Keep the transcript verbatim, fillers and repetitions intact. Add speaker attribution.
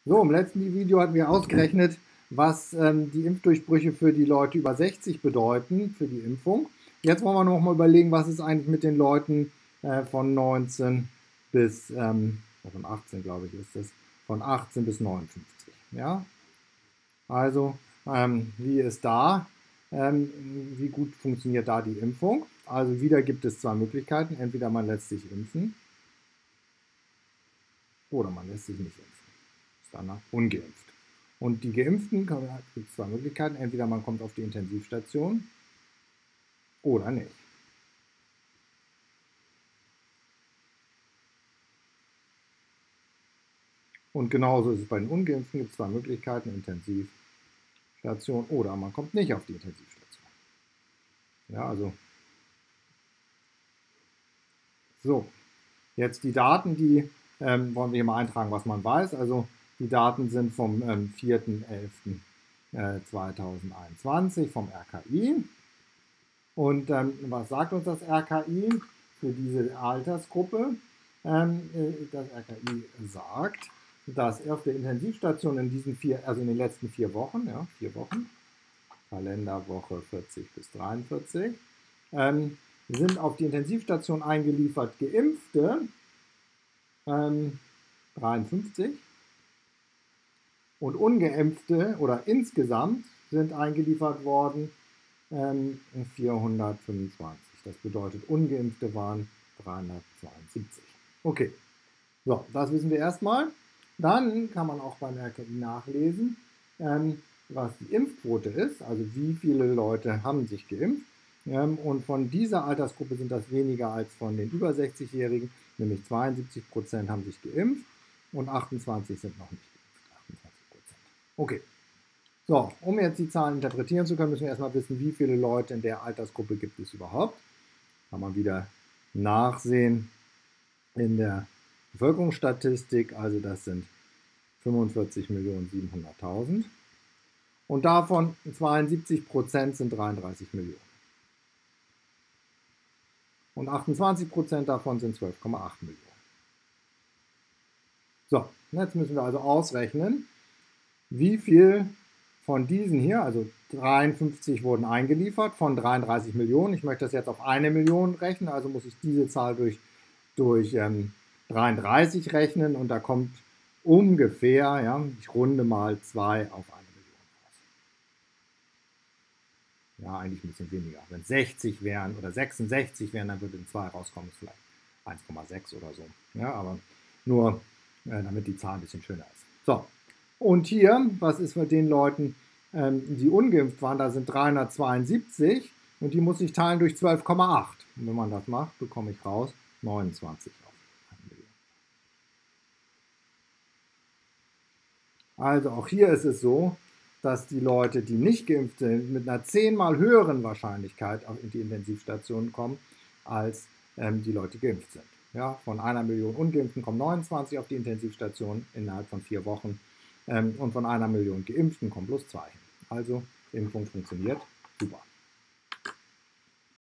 Speaker 1: So, im letzten Video hatten wir ausgerechnet, was ähm, die Impfdurchbrüche für die Leute über sechzig bedeuten, für die Impfung. Jetzt wollen wir noch mal überlegen, was ist eigentlich mit den Leuten äh, von neunzehn bis, ähm, von achtzehn glaube ich ist es, von achtzehn bis neunundfünfzig. Ja? Also, ähm, wie ist da, ähm, wie gut funktioniert da die Impfung? Also wieder gibt es zwei Möglichkeiten, entweder man lässt sich impfen oder man lässt sich nicht impfen. Ist danach ungeimpft. Und die Geimpften gibt es zwei Möglichkeiten. Entweder man kommt auf die Intensivstation oder nicht. Und genauso ist es bei den Ungeimpften. Gibt es zwei Möglichkeiten. Intensivstation oder man kommt nicht auf die Intensivstation. Ja, also so. Jetzt die Daten, die ähm, wollen wir hier mal eintragen, was man weiß. Also die Daten sind vom ähm, vierten elften zweitausendeinundzwanzig vom R K I. Und ähm, was sagt uns das R K I für diese Altersgruppe? Ähm, das R K I sagt, dass auf der Intensivstation in diesen vier, also in den letzten vier Wochen, ja, vier Wochen, Kalenderwoche vierzig bis dreiundvierzig, ähm, sind auf die Intensivstation eingeliefert Geimpfte ähm, dreiundfünfzig und Ungeimpfte oder insgesamt sind eingeliefert worden ähm, vierhundertfünfundzwanzig. Das bedeutet, Ungeimpfte waren dreihundertzweiundsiebzig. Okay, so, das wissen wir erstmal. Dann kann man auch beim R K I nachlesen, ähm, was die Impfquote ist, also wie viele Leute haben sich geimpft. Ähm, und von dieser Altersgruppe sind das weniger als von den über sechzig-Jährigen, nämlich zweiundsiebzig Prozent haben sich geimpft und achtundzwanzig sind noch nicht geimpft. achtundzwanzig Prozent. Okay. So, um jetzt die Zahlen interpretieren zu können, müssen wir erstmal wissen, wie viele Leute in der Altersgruppe gibt es überhaupt. Kann man wieder nachsehen in der Bevölkerungsstatistik, also das sind fünfundvierzig Millionen siebenhunderttausend. Und davon zweiundsiebzig Prozent sind dreiunddreißig Millionen. Und achtundzwanzig Prozent davon sind zwölf Komma acht Millionen. So, jetzt müssen wir also ausrechnen, wie viel von diesen hier, also dreiundfünfzig wurden eingeliefert von dreiunddreißig Millionen. Ich möchte das jetzt auf eine Million rechnen, also muss ich diese Zahl durch, durch ähm, dreiunddreißig rechnen und da kommt ungefähr, ja, ich runde mal zwei auf eine Million raus. Ja, eigentlich ein bisschen weniger. Wenn es sechzig wären oder sechsundsechzig wären, dann würde zwei rauskommen, ist vielleicht eins Komma sechs oder so. Ja, aber nur, äh, damit die Zahl ein bisschen schöner ist. So. Und hier, was ist mit den Leuten, ähm, die ungeimpft waren? Da sind dreihundertzweiundsiebzig und die muss ich teilen durch zwölf Komma acht. Und wenn man das macht, bekomme ich raus neunundzwanzig auf eine Million. Also auch hier ist es so, dass die Leute, die nicht geimpft sind, mit einer zehnmal höheren Wahrscheinlichkeit auf die Intensivstationen kommen, als ähm, die Leute, die geimpft sind. Ja, von einer Million Ungeimpften kommen neunundzwanzig auf die Intensivstation innerhalb von vier Wochen. Und von einer Million Geimpften kommen bloß zwei hin. Also Impfung funktioniert super.